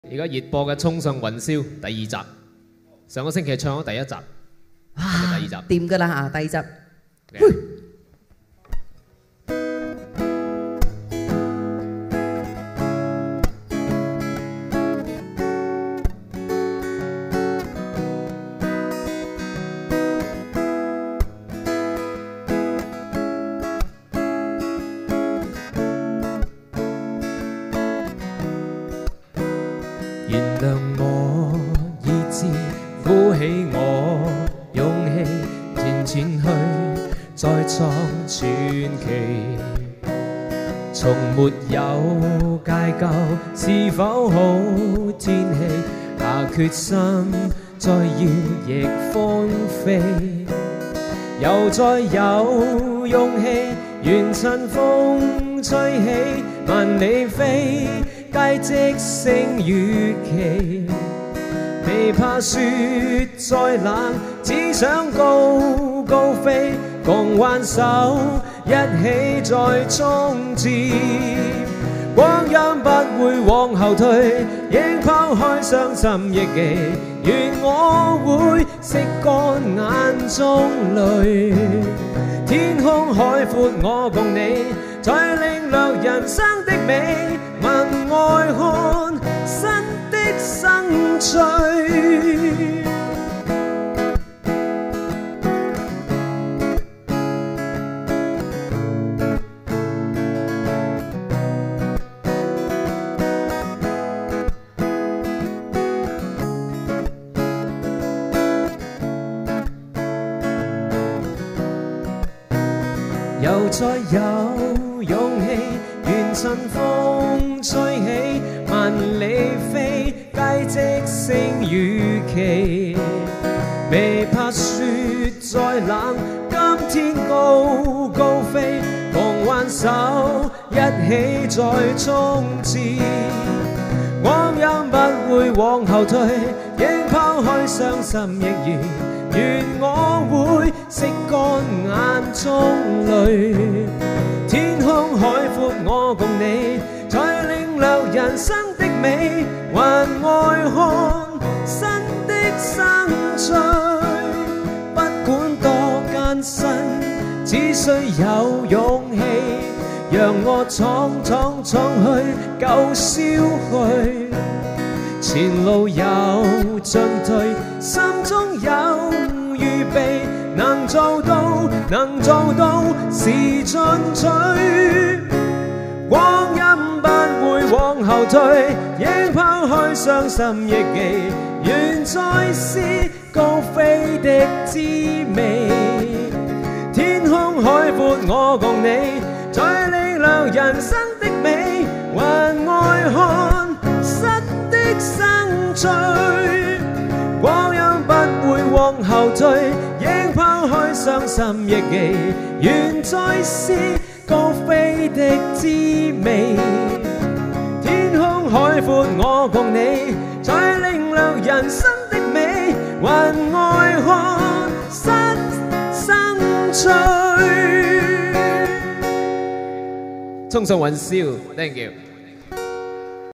而家熱播嘅《衝上雲霄》第二集，上個星期唱咗第一集， 哇！ 第二集掂㗎啦嚇，第二集。 原諒我意志，鼓起我勇氣，前前去再創傳奇。從沒有戒夠，是否好天氣？下決心再要逆風飛，又再有勇氣，願趁風吹起，萬里飛。皆即聲與奇，未怕雪再冷，只想高高飛，共挽手一起再衝刺。光陰不會往後退，應拋開傷心憶記，願我會拭乾眼中淚。天空海闊，我共你，再領略人生的美。問外看新的生趣，又再有勇氣，願趁風吹起，萬里飛，皆即聲與奇。未怕雪再冷，今天高高飛，共挽手一起再衝刺。光陰不會往後退，應拋開傷心亦然。願我會拭乾眼中淚，天空海闊，我共你，再領略人生的美，還愛看新的生趣。不管多艱辛，只需有勇氣，讓我闖闖闖去，舊消去。前路有進退，心中有預備，能做到是進取。光陰不會往後退，應拋開傷心憶記，願再試高飛的滋味。天空海闊，我共你，再領略人生的美，還愛看新的生趣。光陰不會往後退，應拋開傷心憶記，願再試高飛的滋味。天空海闊，我共你，再領略人生的美，還愛看新生趣。衝上雲霄 ，thank you。